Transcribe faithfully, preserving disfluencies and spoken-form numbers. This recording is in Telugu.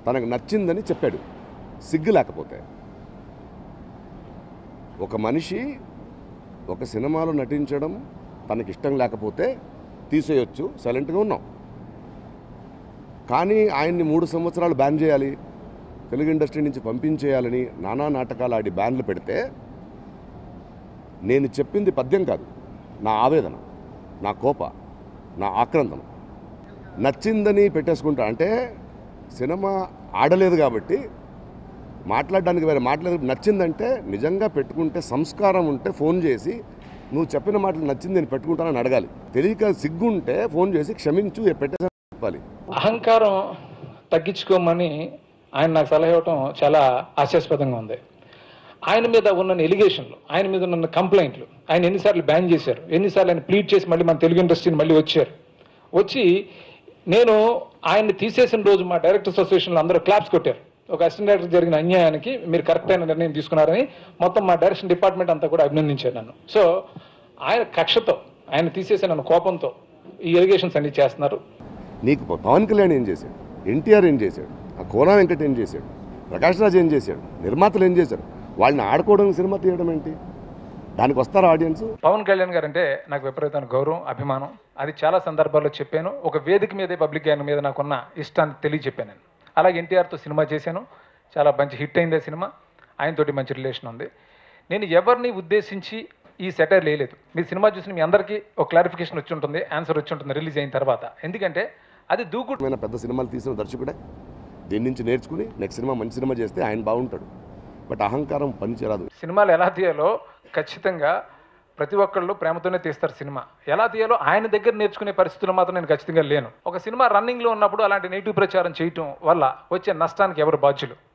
తనకు నచ్చిందని చెప్పాడు. సిగ్గు లేకపోతే ఒక మనిషి ఒక సినిమాలో నటించడం తనకిష్టం లేకపోతే తీసేయొచ్చు, సైలెంట్గా ఉన్నాం. కానీ ఆయన్ని మూడు సంవత్సరాలు బ్యాన్ చేయాలి, తెలుగు ఇండస్ట్రీ నుంచి పంపించేయాలని నానా నాటకాలు ఆడి బ్యాన్లు పెడితే నేను చెప్పింది పద్యం కాదు, నా ఆవేదన, నా కోప, నా ఆక్రందన. నచ్చిందని పెట్టేసుకుంటా అంటే సినిమా ఆడలేదు కాబట్టి మాట్లాడడానికి వేరే మాట్లాడలేదు. నచ్చిందంటే నిజంగా పెట్టుకుంటే సంస్కారం ఉంటే ఫోన్ చేసి నువ్వు చెప్పిన మాటలు నచ్చింది నేను పెట్టుకుంటానని అడగాలి. తెలియక సిగ్గుంటే ఫోన్ చేసి క్షమించు పెట్టేసా చెప్పాలి. అహంకారం తగ్గించుకోమని ఆయన నాకు సలహా ఇవ్వటం చాలా హాస్యాస్పదంగా ఉంది. ఆయన మీద ఉన్న ఎలిగేషన్లు, ఆయన మీద ఉన్న కంప్లైంట్లు, ఆయన ఎన్నిసార్లు బ్యాన్ చేశారు, ఎన్నిసార్లు ఆయన ప్లీడ్ చేసి మళ్ళీ మన తెలుగు ఇండస్ట్రీని మళ్ళీ వచ్చారు. వచ్చి నేను ఆయన్ని తీసేసిన రోజు మా డైరెక్టర్స్ అసోసియేషన్లో అందరూ క్లాప్స్ కొట్టారు. ఒక అసిస్టెంట్ డైరెక్టర్ జరిగిన అన్యాయానికి మీరు కరెక్ట్ అయిన నిర్ణయం తీసుకున్నారని మొత్తం మా డైరెక్షన్ డిపార్ట్మెంట్ అంతా కూడా అభినందించారు నన్ను. సో ఆయన కక్షతో, ఆయన తీసేసిన నన్ను కోపంతో ఈ ఎలిగేషన్స్ అన్ని చేస్తున్నారు. నీకు పవన్ కళ్యాణ్ ఏం చేశాడు, ఎన్టీఆర్ ఏం చేశాడు, ఆ కోనా వెంకట్ ఏం చేశాడు, ప్రకాష్ రాజ్ ఏం చేశాడు, నిర్మాతలు ఏం చేశారు? వాళ్ళని ఆడుకోవడం సినిమా తీయడం ఏంటి? దానికి వస్తారు ఆడియన్స్. పవన్ కళ్యాణ్ గారు అంటే నాకు విపరీతమైన గౌరవం, అభిమానం. అది చాలా సందర్భాల్లో చెప్పాను. ఒక వేదిక మీదే పబ్లిక్ ఆయన మీద నాకున్న ఇష్టాన్ని తెలియచెప్పాను నేను. అలాగే ఎన్టీఆర్తో సినిమా చేశాను, చాలా మంచి హిట్ అయింది ఆ సినిమా. ఆయనతోటి మంచి రిలేషన్ ఉంది. నేను ఎవరిని ఉద్దేశించి ఈ సెటైర్ లేదు. మీ సినిమా చూసిన మీ అందరికీ ఒక క్లారిఫికేషన్ వచ్చి ఉంటుంది, ఆన్సర్ వచ్చి ఉంటుంది రిలీజ్ అయిన తర్వాత. ఎందుకంటే అది దూకుడు. పెద్ద సినిమాలు తీసిన దర్శకుడే దీని నుంచి నేర్చుకుని నెక్స్ట్ సినిమా మంచి సినిమా చేస్తే ఆయన బాగుంటాడు. బట్ అహంకారం పనిచేయరాదు. సినిమాలు ఎలా తీయాలో ఖచ్చితంగా ప్రతి ఒక్కళ్ళు ప్రేమతోనే తీస్తారు. సినిమా ఎలా తీయాలో ఆయన దగ్గర నేర్చుకునే పరిస్థితులు మాత్రం నేను ఖచ్చితంగా లేను. ఒక సినిమా రన్నింగ్లో ఉన్నప్పుడు అలాంటి నెగిటివ్ ప్రచారం చేయటం వల్ల వచ్చే నష్టానికి ఎవరు బాధ్యులు?